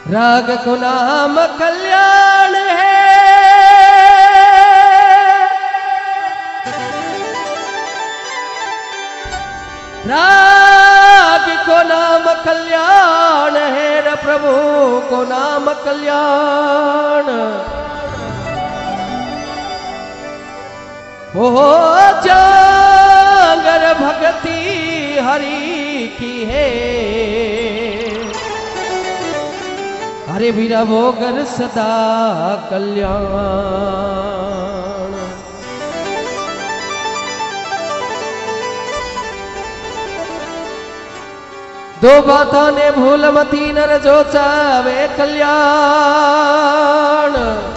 राग को नाम कल्याण है, राग को नाम कल्याण है, र प्रभु को नाम कल्याण। ओ जागर भक्ति हरि की है, हरे विरवोगर सदा कल्याण। दो बातों ने भूल मती नर जो चावे कल्याण,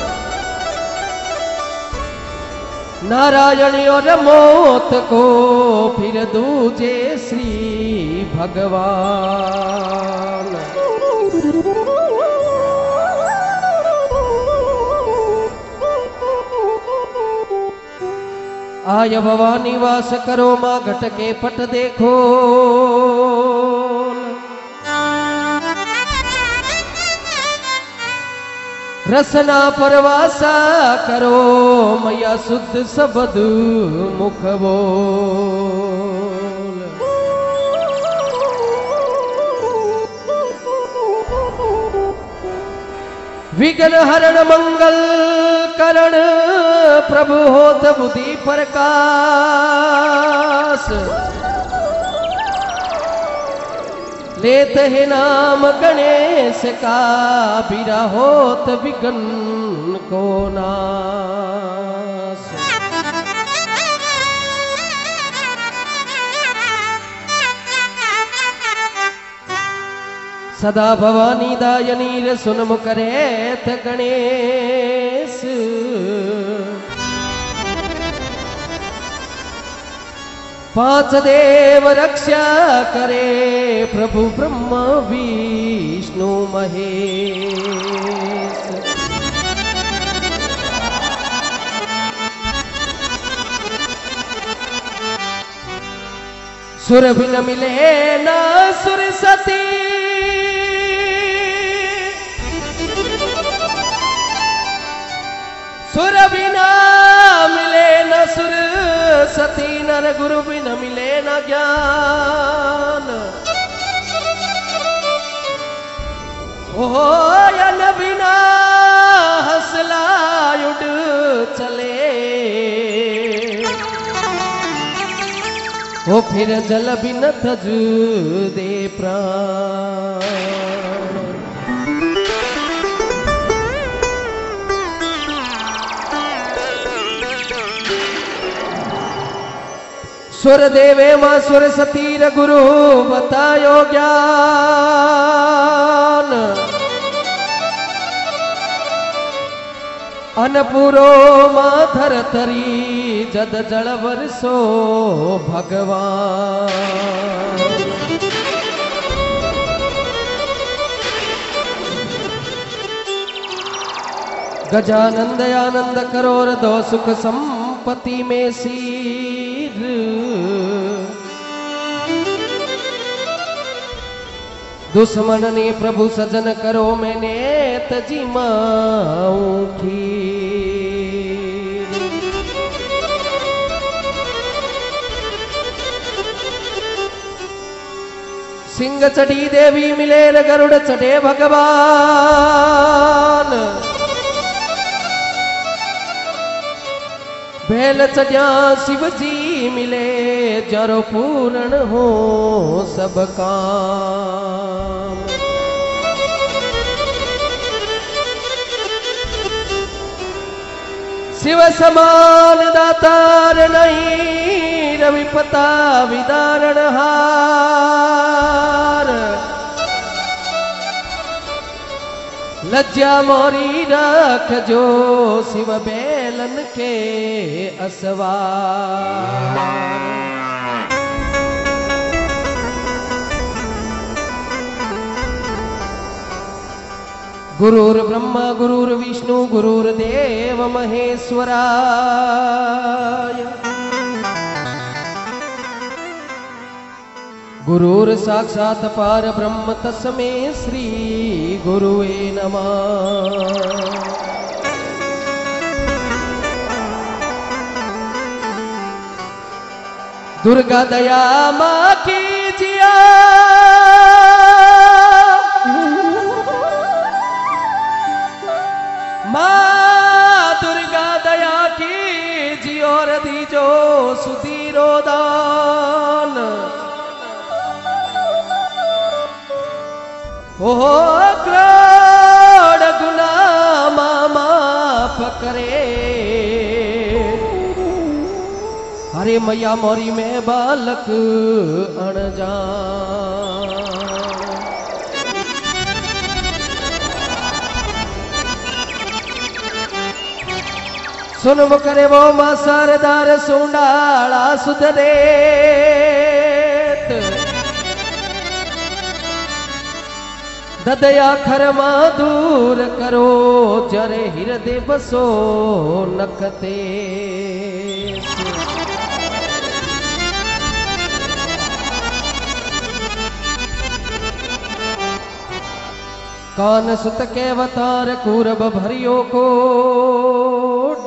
नारायणी और मौत को फिर दूजे श्री भगवान। आय भवानी वास करो माँ घट के पट देखो, रसना परवासा करो मैया शुद्ध शब्द मुख बोल। विघ्न हरण मंगल करण प्रभु होत बुद्धि प्रकाश, लेत है नाम गणेश का बिरा होत विघ्न को नाश। सदा भवानी दायनी रे सुनमुख रेत गणेश, पांच देव रक्षा करे प्रभु ब्रह्मा विष्णु महेश। सुर भी न मिले ना सुर सती, सुर बिना मिले न सुर सती, नर गुरु बिना मिले न ज्ञान। ओ यन बिना हसला उड़ चले, ओ फिर जल बिन तज दे प्राण। सुर देवे मां सुर सतीर गुरु बतायो ज्ञान, अनपुरो मां धरतरी जद जल वर्षो भगवान। गजानंद आनंद करोर दो सुख संपत्ति में सीर, दुश्मन ने प्रभु सजन करो मैंने तजी माऊं खीर। सिंह चढ़ी देवी मिले गरुड़ चढ़े भगवान, बैल चढ़िया शिव जी मिले जरो पूर्ण हो सब काम। शिव समान दातार नहीं, रवि पता विदारण हार। लज्जा मोरी रख जो शिव बेलन के असवार। गुरुर् ब्रह्मा गुरुर् विष्णु गुरुर्देव महेश्वराय। गुरुर साक्षात् पार ब्रह्म तस्मै श्री गुरुवे नमः। दुर्गा दया माँ कीजिया, माँ दुर्गा दया कीजिए और दीजो सुधीरो दान। ओ क्रोड़ गुना माफ करे। अरे मैया मोरी में बालक अनजान। सुन करे वो मां सरदार सुंडाला सुधरे। ददया खरमा दूर करो जरे हृदय बसो नकते। कान सुत के अवतार कूरब भरियो कोड।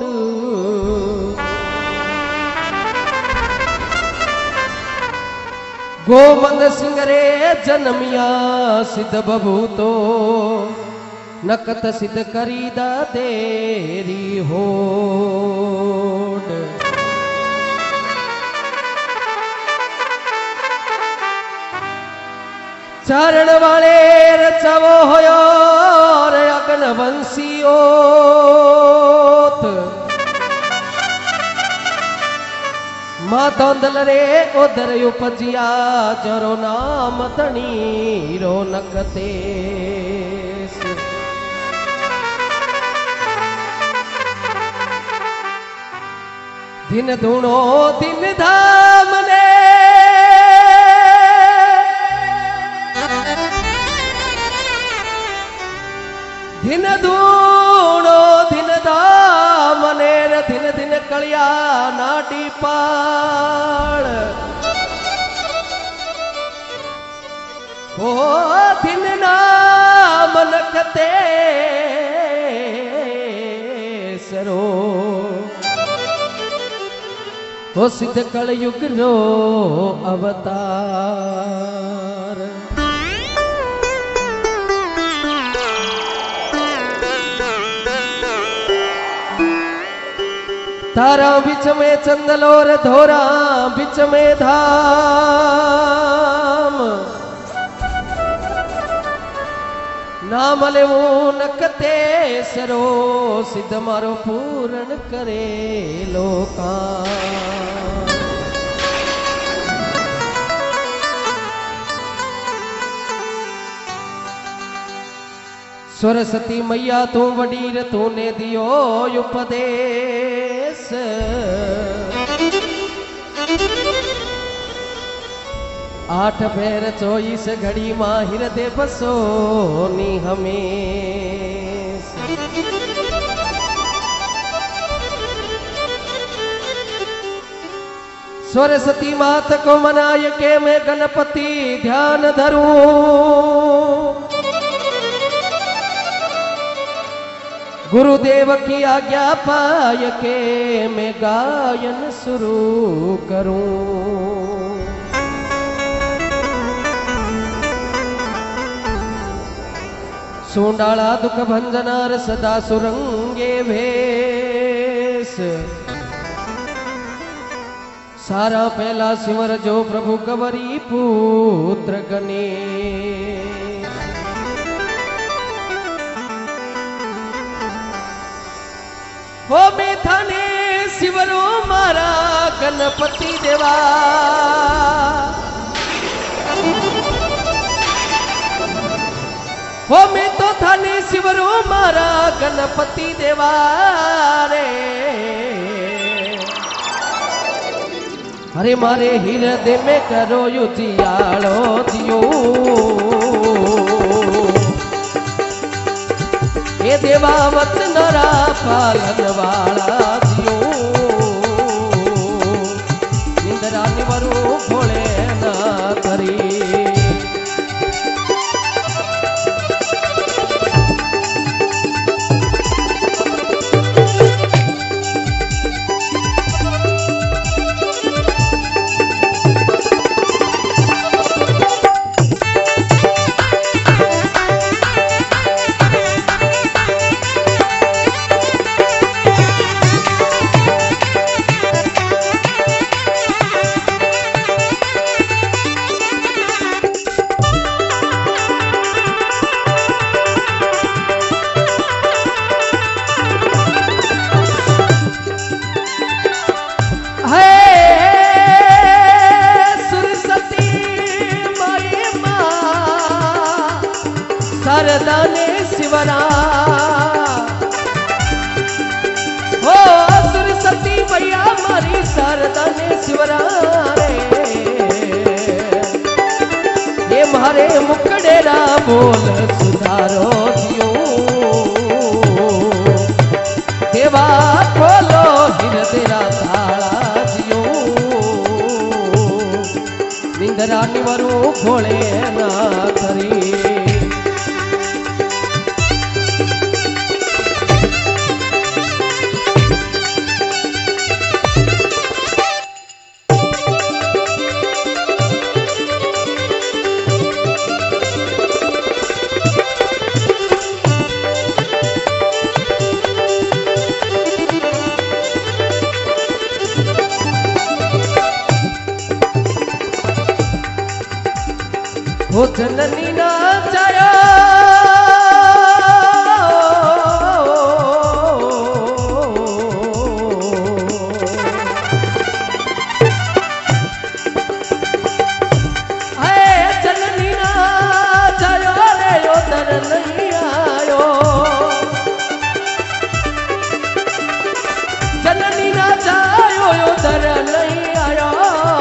गोमंद सिंह रे जन्मिया सिद्ध बबूतो नकत सिद्ध करीदा तेरी होड। चारण वाले रचवो होयो अगन वंशियोत। माँ दौंदल रे उधर उपजिया जरो नाम तणी रो नकते। दिन धूणो दिन धाम ने दिन धूणो दिन धाम ने दिन दिन कलिया नाटी पाल। ओ दिन नाम नकते सरो। ओ सिद्ध कलयुग रो अवतार। तारा बिच में चंदलोर धोरा बिच में धाम। नाम लेवो नकते सरो सिद्ध मारो पूर्ण करे लोका। सरस्वती मैया तू वडीर तूने दियो उपदेश। आठ पैर 24 घड़ी माँ हृदय बसो नी हमें। सरस्वती मात को मनाय के मैं गणपति ध्यान धरूं। गुरुदेव की आज्ञा पाय के मैं गायन शुरू करूं। सुंडाला दुख भंजनार सदा सुरंगे भेष। सारा पहला सिमर जो प्रभु कवरी पुत्र गणेश। हो मैं थाने शिवरो मारा गणपति देवा। हो मैं तो थाने शिवरो मारा गणपति देवा रे। अरे मारे हृदय में करो युजियालो जियो। ये देवावत नरा पालन वाला जियो। निंदरा निवरू भोले ना करी। ने शिवरा हो सरस्वती मैया मारी शारदा ने शिवरा रे ये मारे मुकड़ेरा बोल सुधारो दियो देवा खोलो हिरदेरा ताला दियो निंदरा निवरू खोले ना करी हो जननी ना चाया जननी ना चायो रे यो दर नहीं आयो जननी ना चायो यो दर नहीं आयो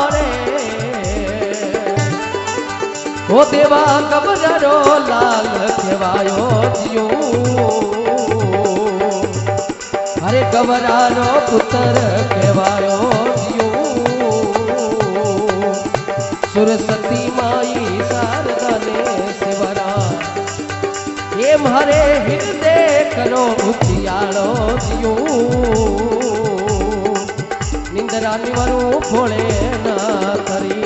ओ देवा कबरो लाल केवायो जियो अरे कबरारो पुत्र केवायो जियो सरस्वती माई शारदा ने शिवरा ये मारे हृदय करो उजियालो जियो निंदरा निवरू खोले ना करी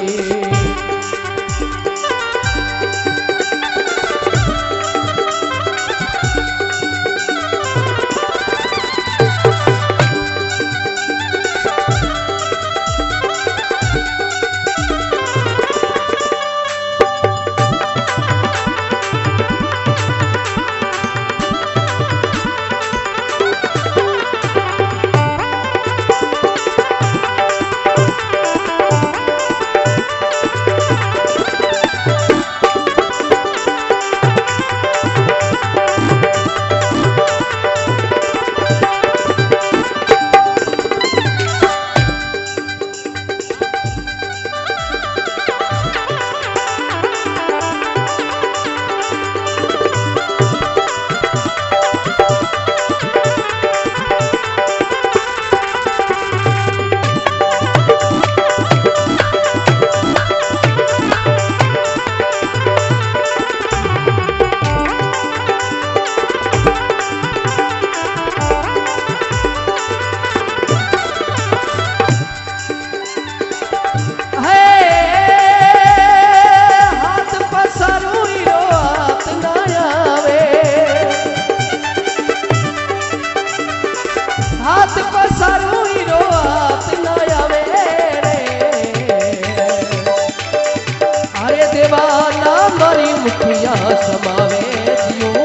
मुठिया समावे दियो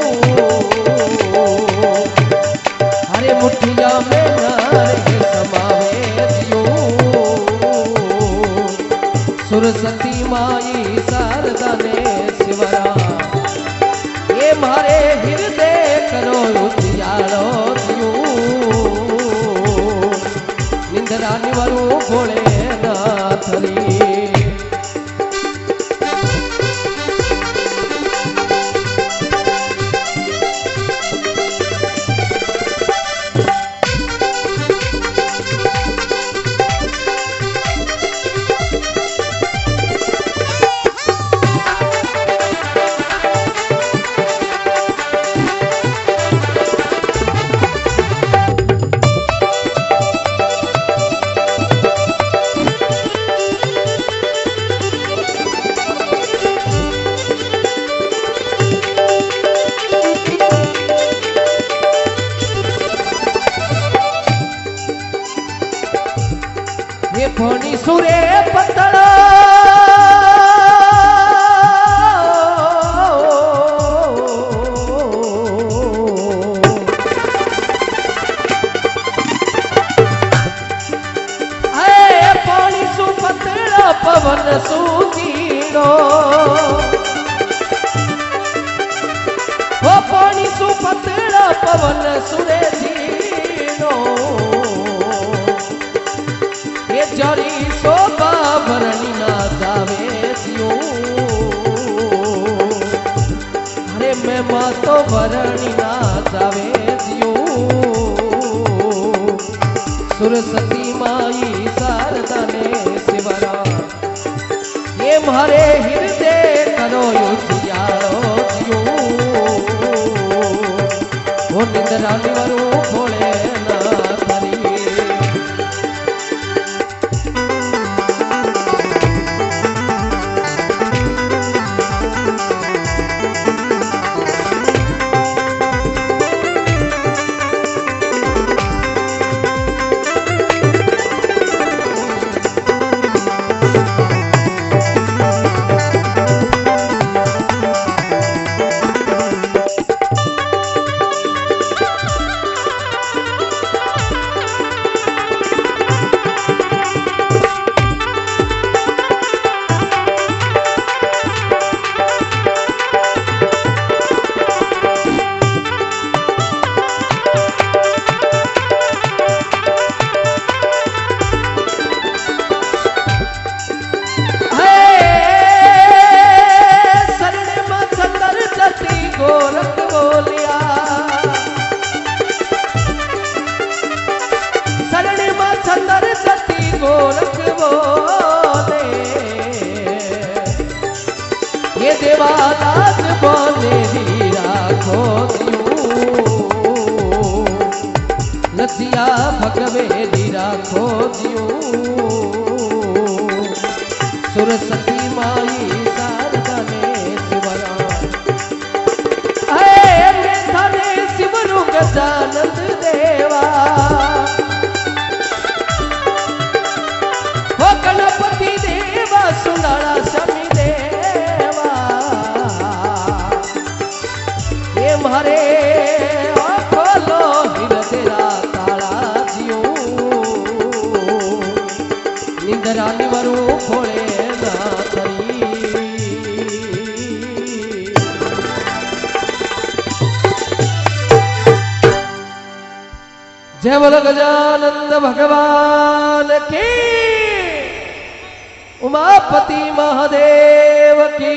हरे मुठिया में नारे समावे दियो सरस्वती माई शारदा ने शिवरा ये मारे हृदय करो उजियालो दियो निंदरा निवरू खोले नाथरी पानी सु पतड़ा पवन सुरे जीनो ये जारी शोभा भरणी ना जावे जियो अरे मैं माँ तो भरणी ना जावे जियो सुरसती माई शारदा ने शिवरा ये मारे हृदय करो युद्धियारो जियो वो निंदरानी वरु भोले ना धरी देवादास बोले राखो लसिया भगवे राखो सुरसती माई शारदा ने शिवरा थाने शिवरु गजानंद देवा हो गणपति देवा सुनाड़ा शमी मारे खोलो हिरदेरा ताला जियो निंदरानी वरु खोले ना थरी जय बोलो गजानंद भगवान की उमापति महादेव की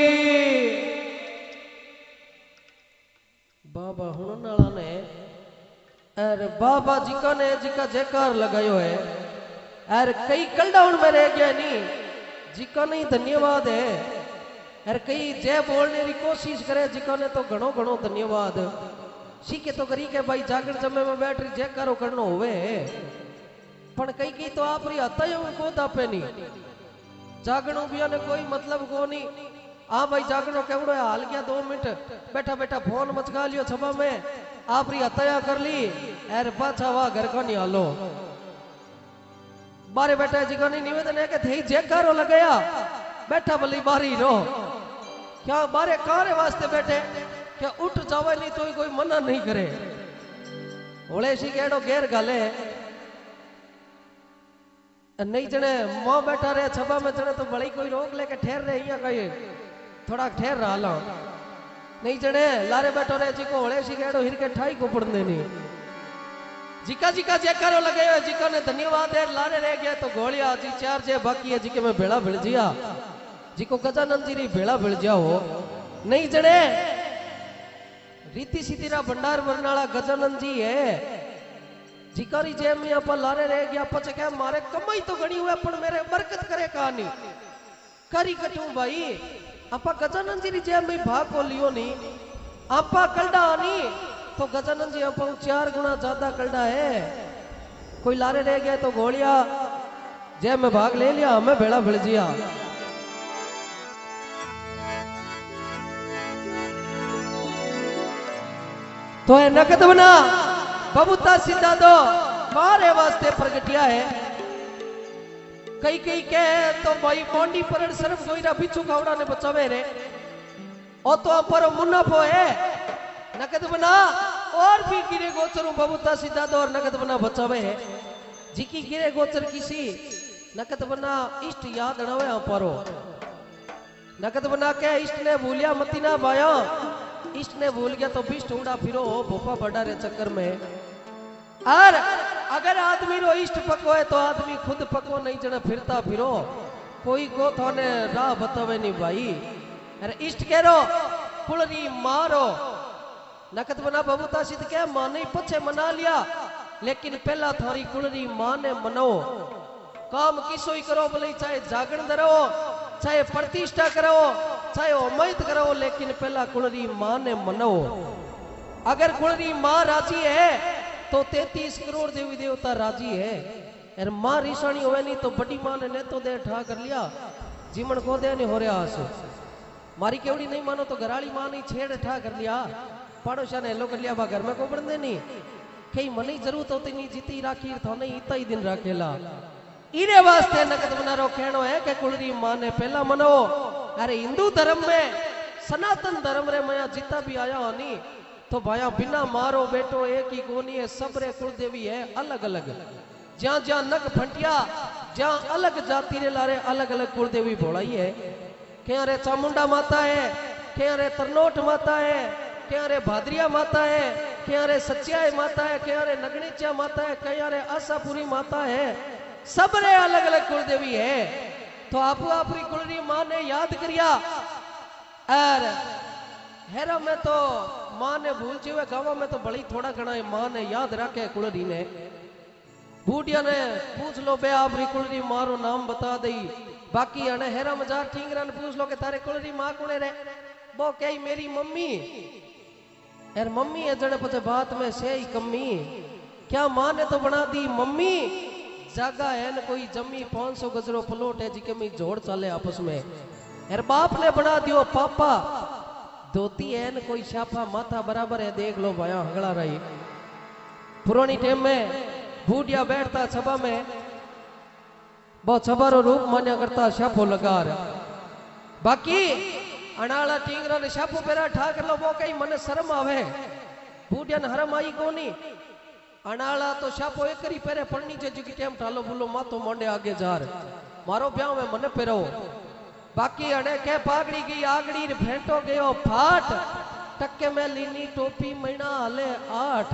बाबा हुणाला ने अरे बाबा जी का ने जिका जयकार लगायो है अरे कई कलडाउन में रह गया नहीं जिका नहीं धन्यवाद है अरे कई जय बोलने की कोशिश करे जिका ने तो घणो घणो धन्यवाद सीखे तो करी के भाई जागरण जमे में बैठ रही जयकारो करनो होवे पण कई कई तो आप री हता को दापे नहीं जागणो भी ने कोई मतलब को नहीं हाँ भाई जागरणो केवड़ो है हाल गया 2 मिनट बैठा बैठा फोन मचका लियो छबा में आप री हत्या कर ली अरे पाछा वाह घर को नहीं हालो बारे बैठा जी को नहीं निवेदन है कि थे जयकारो लगाया बैठा भली बारी रो क्या बारे कारे वास्ते बैठे क्या उठ जावे नहीं तो कोई मना नहीं करे होले सी केड़ो घेर गाले नहीं जने मां बैठा रहे छबा में जने तो बड़ी कोई रोक लेके ठहर रहे यहाँ कहीं थोड़ा ठहर रहा ला नहीं जने लारे बैठो रहे जी को होले सी केड़ो हिर के ठाई को पड़ने नहीं जिका जिका जयकारो लगे जिका ने धन्यवाद है लारे रह गया तो गोलिया जी 4 जे बाकी है जी के मैं भेड़ा भिड़ जिया जी को गजानंद जी री भेड़ा भिड़ जाओ नहीं जने रीति सीधी भंडार बरनाला गजानंद जी है जिकारी जेब में आप लारे रह गया पचे क्या मारे कमाई तो गणी हुए पर मेरे बरकत करे कहानी करी कटू भाई आपा गजानंद जी री जेब में भाग को लियो नहीं आपा कलडा नहीं तो गजानंद जी आपा 4 गुना ज्यादा कलडा है कोई लारे रह गया तो गोलिया जेब में भाग ले लिया हमें भेड़ा भिड़ जिया तो है नकद बना बबूता सीधा दो मारे वास्ते प्रगटिया है कई कई के तो भाई मोंडी पर सिर्फ गोईरा बिच्छू खावड़ा ने बचावे रे ओ तो पर मुनाफो है नकद बना और भी गिरे गोचरों बबूता सीधा दो और नकद बना बचावे है जिकी गिरे गोचर किसी नकद बना इष्ट याद नवे परो नकद बना के इष्ट ने भूलिया मती ना भाया इष्ट ने भूल गया तो बिष्ट उड़ा फिरो भोपा बड़ा रे चक्कर में। और अगर आदमी रो इष्ट पको है तो आदमी खुद पको नहीं जने फिरता फिरो कोई को थाने राह बतावे नहीं भाई। अरे इष्ट कह रो कुलरी मारो नकद बना बबूता सिद्ध क्या मां ने पछे मना लिया लेकिन पहला थारी कुलरी मां ने मनो। काम किसो ही करो भले चाहे जागरण दरो चाहे प्रतिष्ठा करो चाहे उम्मीद करो लेकिन पहला कुलरी मां ने मनो। अगर कुलरी मां राजी है तो 33 करोड़ देवी देवता राजी है। और मां रिसाणी होवे नहीं तो बड़ी मां ने तो दे ठा कर लिया जीवन को दे नहीं हो रहा आस मारी केवड़ी नहीं मानो तो घराली मां ने छेड़ ठा कर लिया पड़ोसा ने हेलो कर लिया बा घर में को बढ़ने नहीं कई मनी जरूरत होती नहीं जीती राखी तो नहीं इतना ही दिन राखेला। इरे वास्ते नकद बना रो कहनो है कि कुलरी मां ने पहला मनो। अरे हिंदू धर्म में सनातन धर्म रे मैं जितना भी आया हनी तो भाया बिना मारो बेटो एक ही गोनी है सब रे कुल देवी है अलग अलग जहां जहां नग फंटिया जहां अलग जाति रे लारे अलग अलग कुल देवी भोलाई है। क्या रे चामुंडा माता है क्या रे तरनोट माता है क्या रे भादरिया माता है क्या रे सच्चाई माता है क्या रे नगणीचा माता है क्या रे आशापुरी माता है सब रे अलग अलग कुल देवी है। तो आप अपनी कुलरी मां ने याद करिया और हेरा में तो मां ने भूल हुए गाँव में तो बड़ी थोड़ा घना मां ने याद रखे कुलरी ने। बूढ़िया ने पूछ लो बे आपरी कुलरी मारो नाम बता दई बाकी अने हेरा मजार ठींगरा ने पूछ लो कि तारे कुलरी मां कुने रे वो कही मेरी मम्मी यार मम्मी है जड़े पचे बात में से ही कमी क्या मां ने तो बना दी मम्मी जागा है न कोई जमी 500 गजरो प्लॉट है जिके में जोड़ चले आपस में। यार बाप ने बना दियो पापा धोती है न कोई शाफा माथा बराबर है देख लो भाया हगड़ा रही। पुरानी टाइम में बूढ़िया बैठता सभा में बहुत सभारो रूप मान्या करता शाफो लगा बाकी अनाला टींगरा ने शाफो पेरा ठा कर लो वो कहीं मन शर्म आवे बूढ़िया ने हरम आई कोनी अनाला तो शाफो एक करी पेरे पड़नी जे जी टाइम ठालो बोलो मातो मोंडे आगे जार मारो ब्याह में मन पेरो बाकी अड़े के पागड़ी की आगड़ी फेंटो गयो फाट टक्के में लीनी टोपी महीना हले 8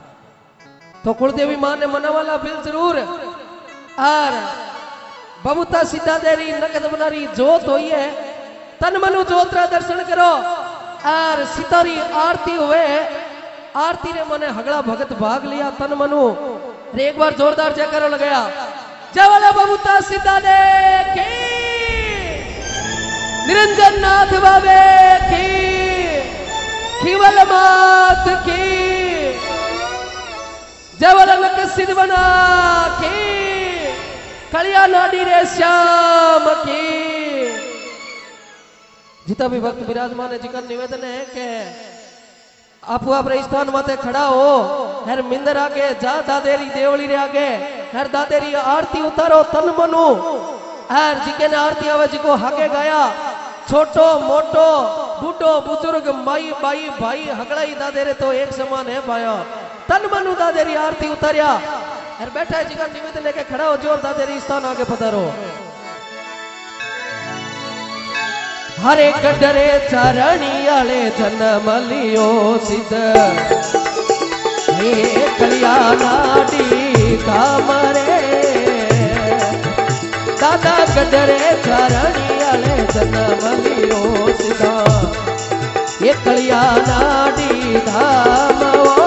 तो कुलदेवी मां ने मनावाला बिल जरूर। और बबूता सीधा देरी नकद बनारी जोत होई है तन मनु जोतरा दर्शन करो और सितारी आरती हुए आरती रे मने हगड़ा भगत भाग लिया तन मनु एक बार जोरदार जयकारा लगाया जय वाला बबूता सीधा दे की निरंजन नाथ बाबे की खीवल मात की जय वाला लक सिद्ध बना की कलिया नाडी रे श्याम की। जितना भी भक्त विराजमान है जिका निवेदन है कि आप अपने स्थान माते खड़ा हो हर मिंदर आगे जा दादेरी देवली रे आगे हर दादेरी आरती उतारो तन मनु हर जिके ने आरती आवे जिको हाके गाया छोटो मोटो बूढ़ो बुजुर्ग माई बाई भाई हगड़ाई दादेरे तो एक समान है भाया तन मनु दादेरी आरती उतारिया हर बैठा है जिका निवेदन लेके खड़ा हो जोर दादेरी स्थान आगे पधारो। हरे गडरे चरणी आले जन्म लियो सिद्ध हे कल्याणाडी कामरे दादा गडरे चरणी आले जन्म लियो सिद्ध हे कल्याणाडी धाम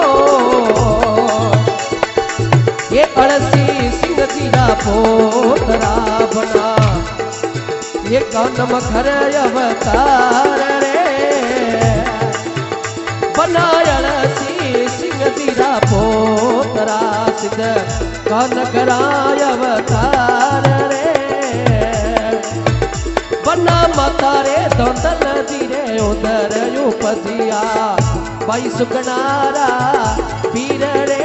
ये अड़सी सिंह जीरा पोतरा बना ये कानम घर अवतार रे बनायल सी सिंह जीरा पोतरा सिद्ध कान कराय अवतार रे बना माता रे दौदल जीरे उधर उपजिया भाई सुकनारा पीर रे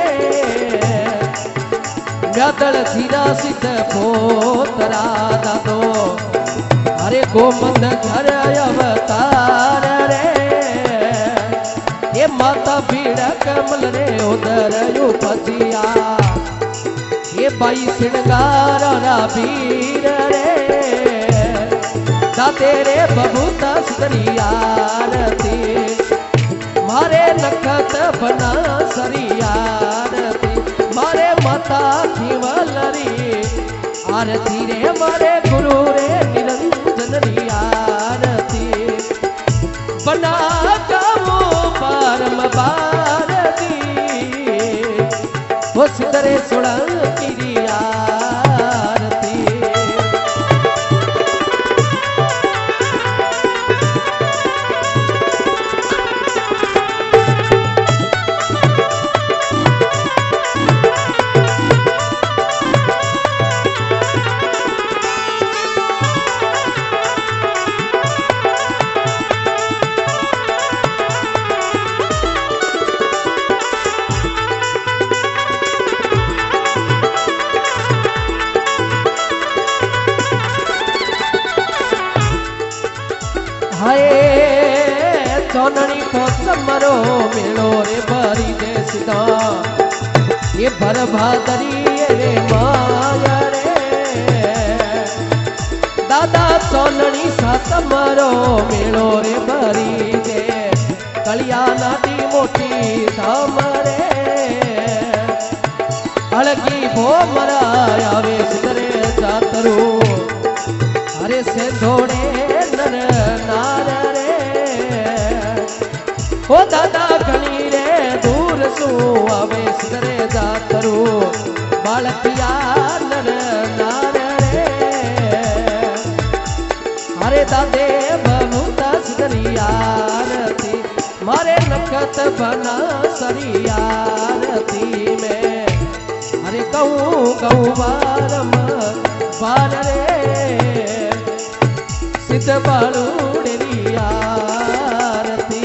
व्यादल धीरा सिद्ध पोतरा दादो अरे गोमंद घर अवतार रे ये माता भीड़ कमल रे उधर उपजिया ये बाई श्रृंगार वीर रे दाते रे बबूता सुंदरी आरती मारे नखत बना सरियारती मारे माता खीवलरी आरती रे मारे गुरु रे निरंजन री आरती बना गावो परम भारती वो सिद्धरे सोलंकी री आरती। हाय चौननी पोचमरो मेलो रे भरी दे सीधा ये भर भादरी रे माया रे दादा चौननी सातमरो मेलो रे भरी दे कलिया नाटी मोटी धाम रे अलगी भो मरा आवे सिधरे जातरू अरे से धोड़े नर नार रे ओ दादा घणी रे दूर सु आवे सिधरे जातरू बालकिया नर नार रे अरे दादे बबूता सिधरी आरती मारे नखत बना सरी आरती में अरे कहूँ कहूँ बारम बार रे सिद्ध बालूड़ी आरती।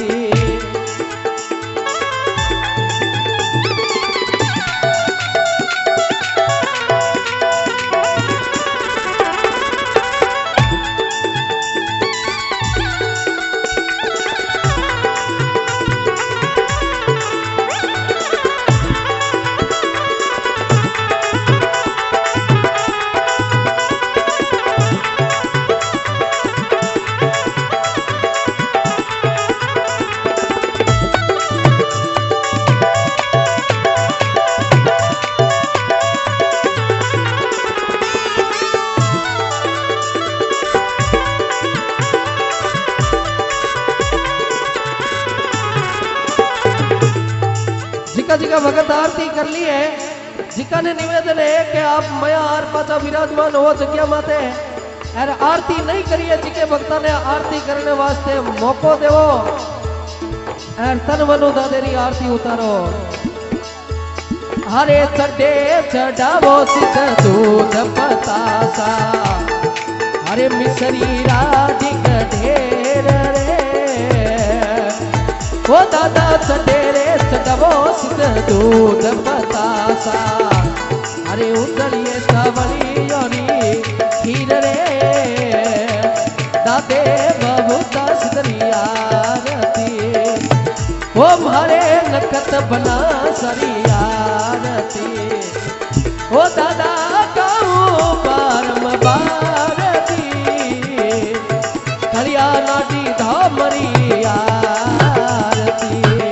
जिका भगत आरती कर ली है जिका ने निवेदन है कि आप मया आर पाचा विराजमान हो जगह माते और आरती नहीं करी है जिके भक्ता ने आरती करने वास्ते मौको देवो और तन मनु दादेरी आरती उतारो। हरे चढ़े चढ़ावो सिद्ध दूध बतासा हरे मिसरी राधिक ढेर रे वो दादा चढ़े चढ़ावो सिद्ध दूध बतासा अरे उतरिए सावलियोनी खीर रे दादे बबूता सिद्धरी आरती वो मारे नखत बना सरी आरती वो दादा कहूँ परम भारती कलिया नाटी धामरी आरती।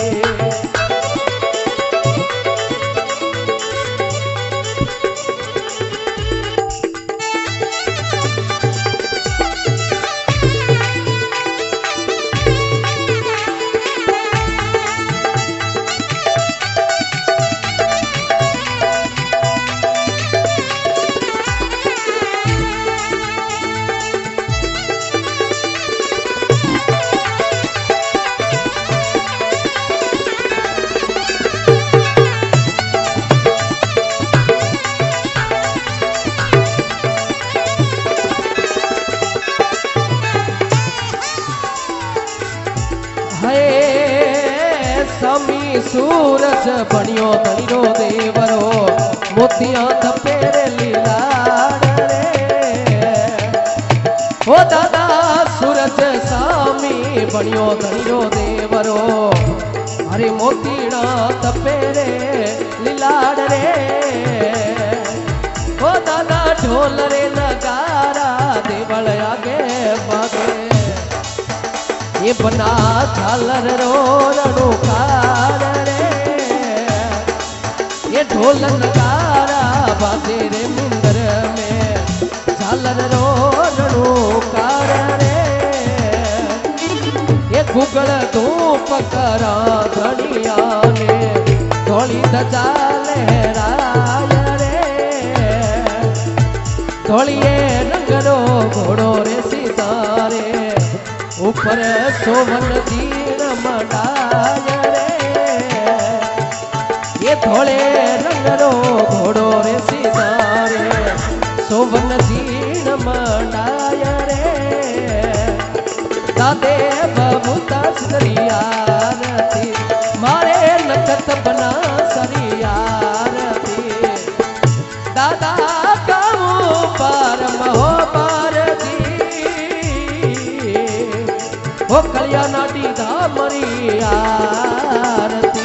स्वामी सूरज बनियो धनिरो देवरो मोतिया थपेरे लीलाड़ रे ओ दादा सूरज स्वामी बनियो धनिरो देवरो हरे मोतीड़ा थपेरे लीलाड़ रे ओ दादा ढोल रे नगारा देवल आगे बागे ये बना झालर रो रणुकार रे, ये ढोल नगारा बाजे रे मिंदर में, झालर रो रणुकार रे, ये गुगल धूप करा धनिया ने, धोली धजा लहराय रे, धोलिए रंगरो घोड़ो रे सितारे, ऊपर सोवन दीन मंडाय रे, ये धोले रंगरो घोड़ो रे सितारे, सोवन दीन मंडाय रे, दादे बबूता सरियारती, मारे नखत बना सरियारती, दादा गाँव पर महो पार दी, ओ कल्याणा दी धामरी आरती।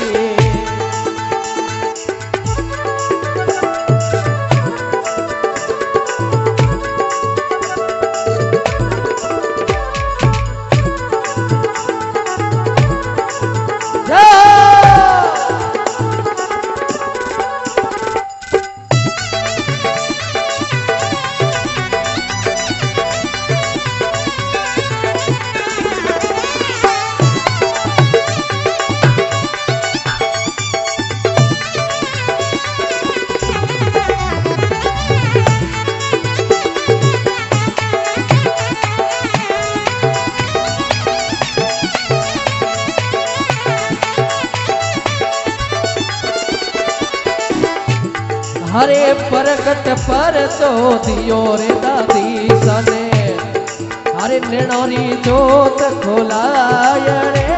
हरे परगट पर तो दियो रे दादी सने, हरे निणोरी जोत खोलाय रे,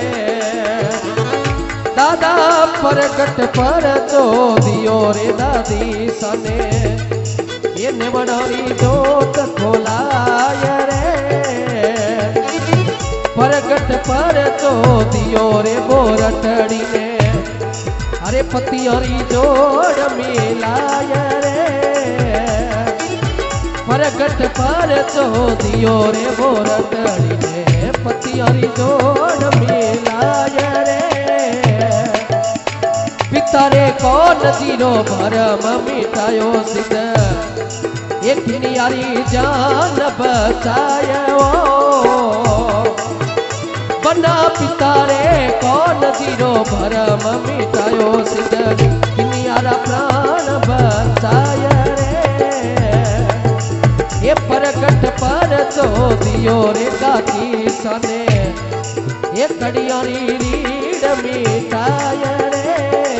दादा परगट पर तो दियो रे दादी सने, ये निणोरी जोत खोलाय रे, परगट पर तो दियो रे बोरटड़ी ने, अरे पतियोरी जोड़ मिलाय रे, परगट पर तो दियो रे बोरटड़ी ने, पतियोरी जोड़ मिलाय रे, पिता रे कौन जीरो भरम मिटायो सिद्ध, एक नियारी जान बचायो, बना पिता रे कौन जीरो भरम मिटायो सिद्ध, किनियारा प्राण बचाय रे, ये परगट पर तो दियो रे काकी सने, ये कड़ियारी रीढ़ मिटाय रे,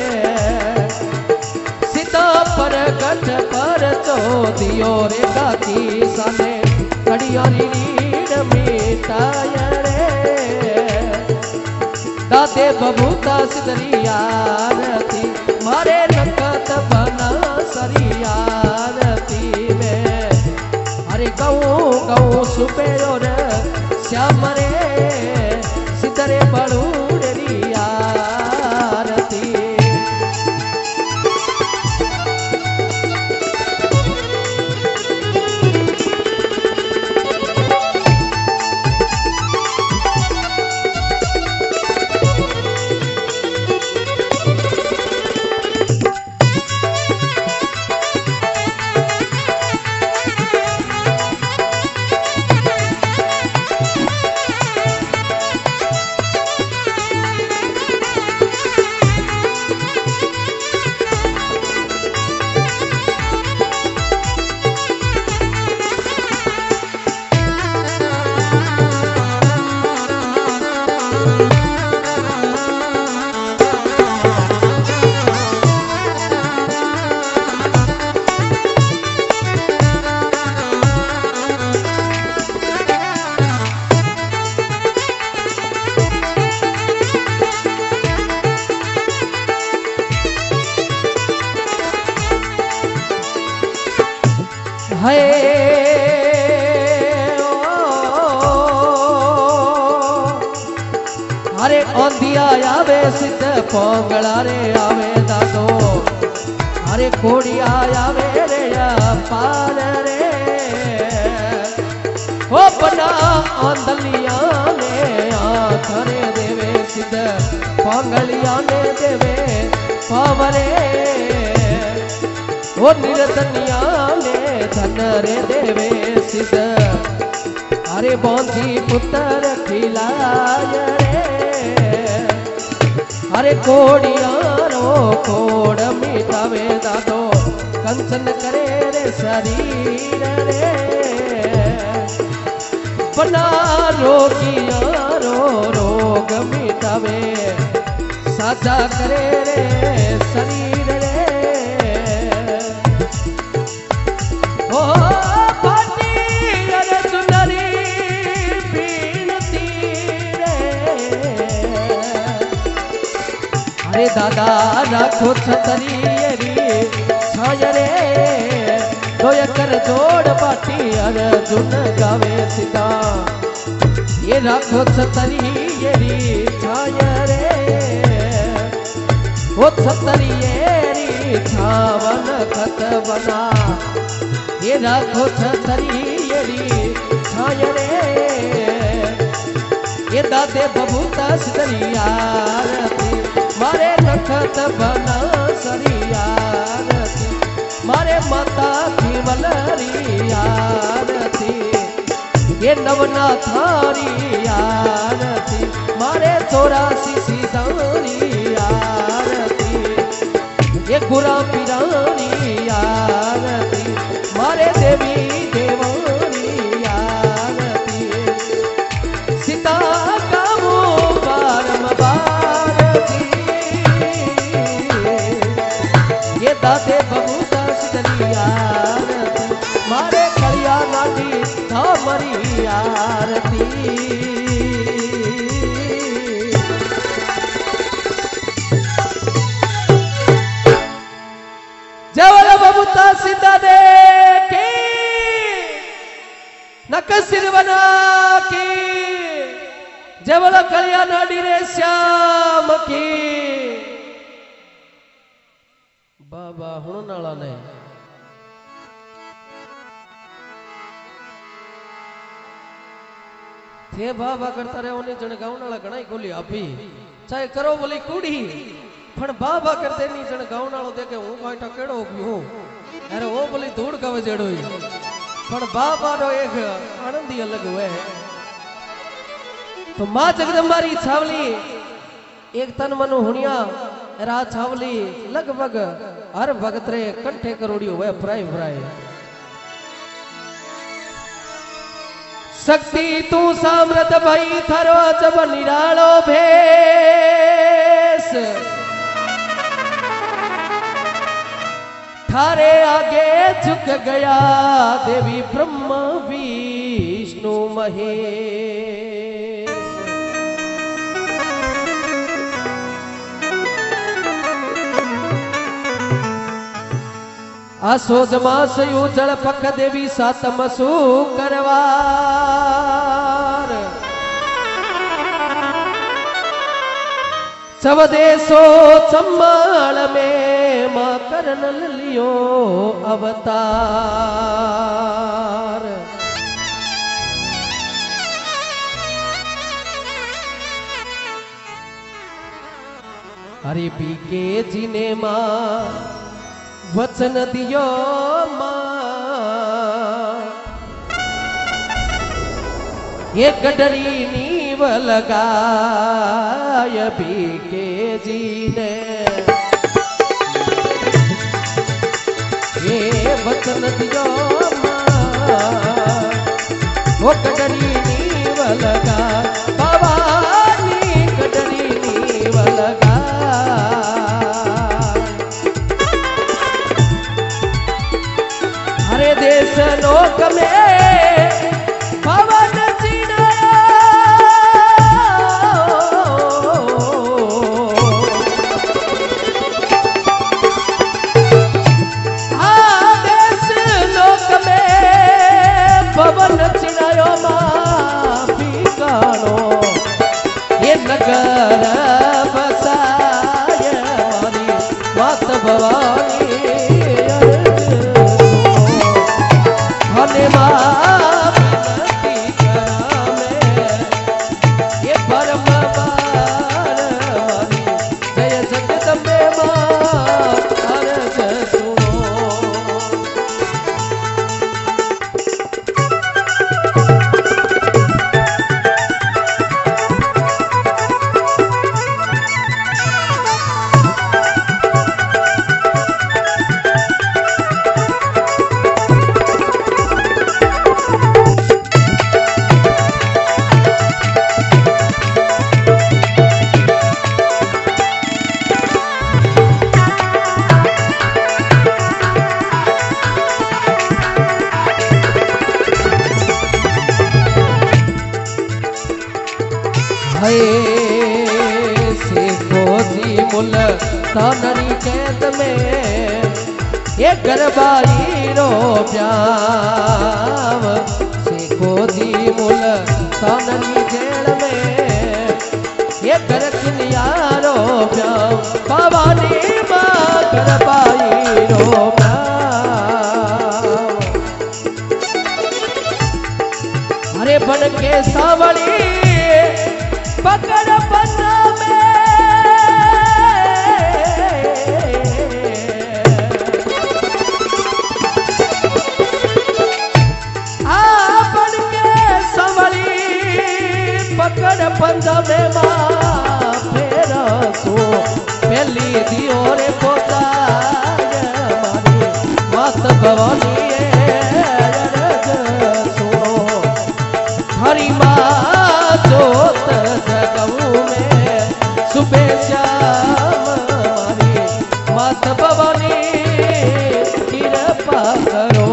सीता परगट पर तो दियो रे काकी सने, कड़ियारी रीढ़ मिटाय रे, दादे बबूता सिदरियारती, मारे नकत बना सरियारती में, अरे गऊ गऊ सुपेयोर श्याम रे, सिदरे बड़ूरियारती। अरे औंधिया आवे सिद्ध पोंगला रे आवे दादो, अरे कोड़िया आवे रे पार रे, ओ बना आंदलिया ने आखरे देवे सिद्ध पांगलिया ने देवे पावरे ओ निर्धनिया ने धन रे देवे सिद्ध अरे बौंधी पुत्र खिलाय रे अरे कोड़ियारो कोड़ मिटावे दादो कंचन करे रे शरीर रे बना रोगियारो रोग मिटावे साजा करे रे शरीर रे ओ पाटी अरे सुंदरी बीनती रे अरे दादा राखो छतरी छाय रे दोय कर जोड़ पाटी अर्जुन गावे सीता ये राखो छतरी छाय रे वो छतरी छावन खत बना ये राखो छतरी छाय रे ये दादे बबूता सरियारती मारे नखत बना सरियारती मारे माता की वलरियारती ये नवना थारी आरती मारे 84 सीतारी आरती ये गुरा पिरानी आरती मारे देवी देवानी आरती सीता गावो बारम बारती ये दादे बबूता सिदली आरती मारे कलिया नाटी धामरी आरती जवल बबूता सीता दे के नक सिर बना की जवल कलिया नाडी रे श्याम की बाबा हुण नाला ने थे बाबा करता रहे उन्हें जन गाँव नाला घणाई गोली आपी चाहे करो बोली कूड़ी पण बाबा करते नहीं जन गाँव नालो देखे हूँ कांटा केड़ो हूँ अरे वो बोली धूड़ कवे जेड़ो ही पण बाबा रो एक आनंद ही अलग हुए तो माँ जगदम्बारी छावली एक तन मनु हुनिया रा छावली लगभग हर भगत रे कंठे करोड़ी हुए प्राय प्राय शक्ति तू सामर्थ भाई थारो जब निरालो भेस थारे आगे झुक गया देवी ब्रह्मा विष्णु महेश आसोज मास जल पख देवी सातमसु करवार चवदेसो चम्माल में मां करन लियो अवतार हरि पी के जी ने मां वचन दियो मां ये गडरी नीव लगाय भी के जी ने ये वचन दियो मां वो गडरी नीव लगा भवानी गडरी नीव लगा हरे देश लोक में पवन चिनाया देश लोक में पवन चिनायो माफी कानो ये नगर बसाय मारी मात भवानी हने मां विनती हए से कोसी मुल तानरी कैद में ये गरबाई रो प्याम से कोसी मुल तानरी जेल में ये गरखनिया रो प्याम भवानी माँ गरबाई रो प्याम। अरे बन के सावली पकड़ पन्ना में बन के सावली पकड़ पन्ना में माँ फेरा सो पहली दियो रे पोता मारी मात भवानी हरी माँ जोत जगऊ में सुबह शाम हरी मात भवानी कृपा करो।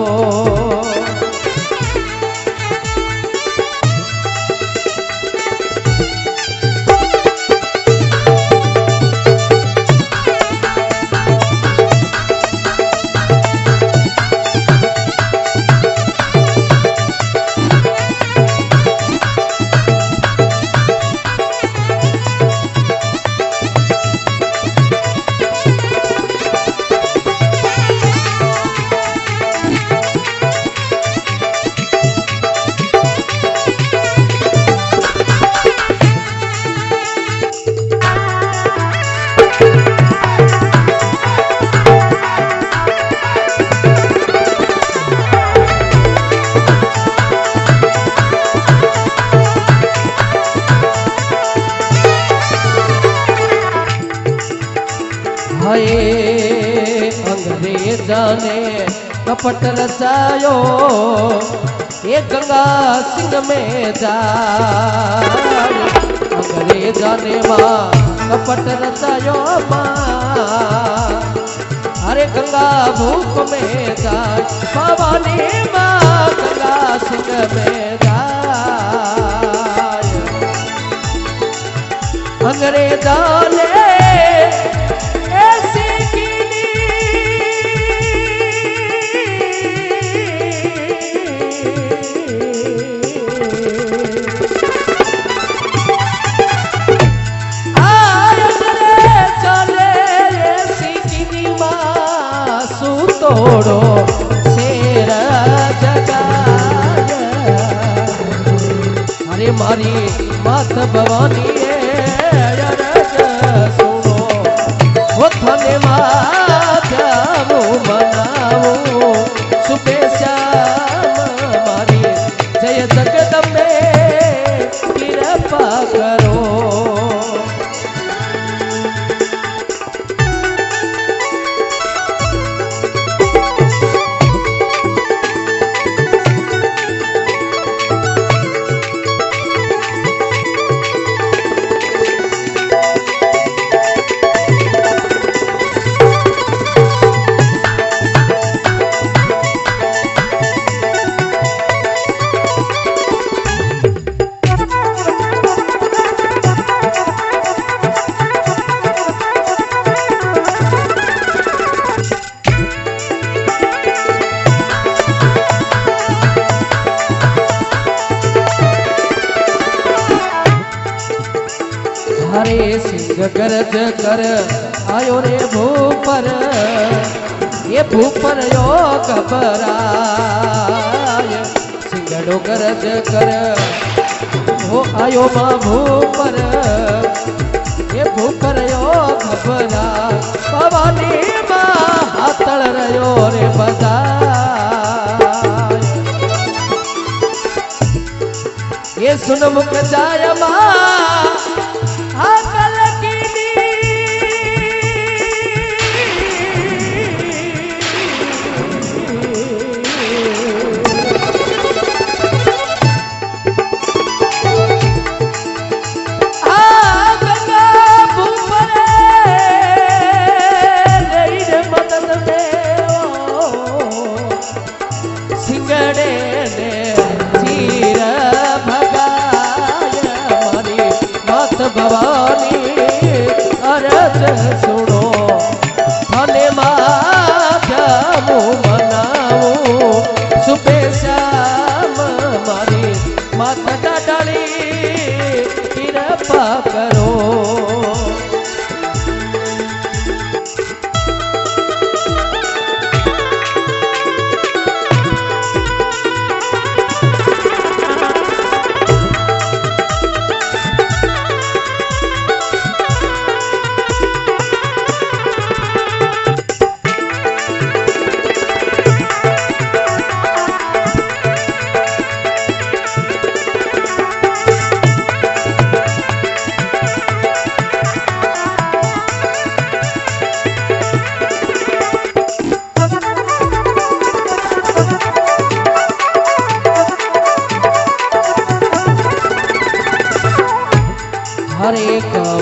अंग्रेजा ने कपट रचायो ये गंगा सिंह में जाए अंग्रेजा ने माँ कपट रचायो माँ अरे गंगा भूख में जाए भवानी माँ गंगा सिंह में जाए अंग्रेजा ने तोड़ो शेर जगाय अरे मारी मात भवानी सुनो वो थने माधव मनाओ सुबह श्याम मारी जय जगदम्बे कृपा करो। हरे सिंह गरज कर आयो रे भूपर ये भूपर यो घबराय सिंगड़ो गरज कर वो आयो माँ भूपर ये भूपर यो घबरा भवानी माँ हाथड़ रयो रे बजाय ये सुन मुख जाय माँ सिंगड़े ने चीर भगाय मारी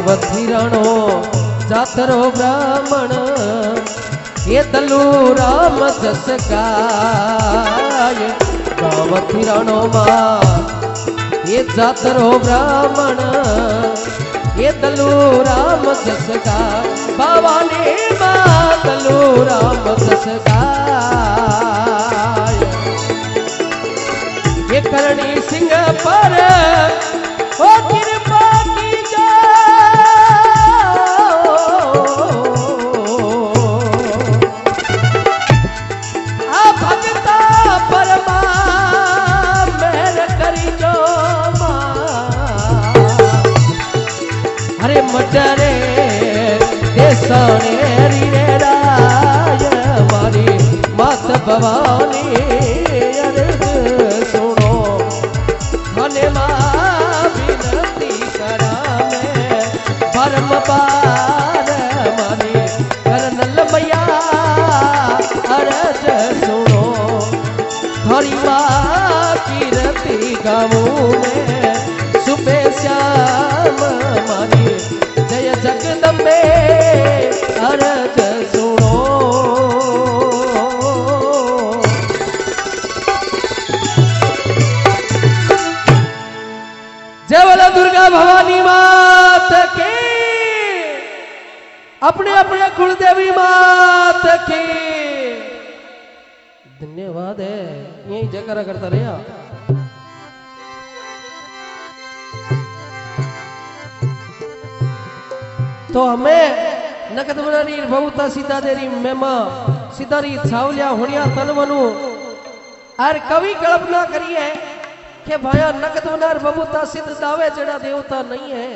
गावथी राणो जातरो ब्राह्मण ये दलू राम जस गाय गावथी राणो मां ये जातरो ब्राह्मण ये दलू राम जस गाय भवानी मां दलू राम जस गाय ये करणी सिंह पर ओ कृपा की आ भगता परमा मेहर करी जो अरे मटरे देसाने रीरे राय मारी मात भवानी अर्ज सुनो मने मां विनती करा मैं परम पार मानी करनल मैया अर्ज सुनो हरि मां कीर्ति गाऊं मैं सुबह श्याम मानी जय जगदम्बे अर्ज सुनो जय बोलो दुर्गा भवानी मात की अपने अपने कुलदेवी मात की धन्यवाद है यही जयकारा करता रहा तो हमें नकद बनानी बहुता सीधा देरी मेमा सीधारी छावलिया होनिया तनवनु और कवि कल्पना करिए कि भाया नकद बनार बहुता सिद्ध दावे जड़ा देवता नहीं है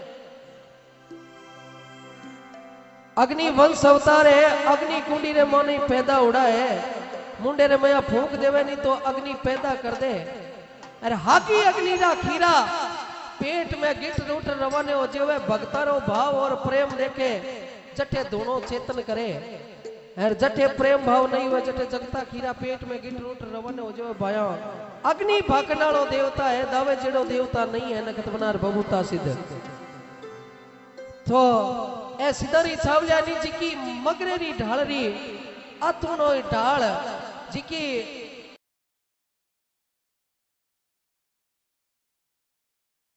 अग्नि वंश अवतार है अग्नि कुंडी रे मोनी पैदा उड़ा है मुंडे रे मैया फूंक देवे नहीं तो अग्नि पैदा कर दे अरे हाकी अग्नि रा खीरा पेट में गिट रूट रवाने हो जेवे भक्तारो भाव और प्रेम देखे जटे दोनों चेतन करे और जटे प्रेम भाव नहीं हुए जटे जगता खीरा पेट में गिट रूट रवाने हो जेवे भाया अग्नि भाकनालो देवता है दावे जेड़ो देवता नहीं है नकत बनार बबूता सिद्ध तो ए सिद्धरी छावलियानी जी की मगरेरी ढालरी अथुनो ढाल जी की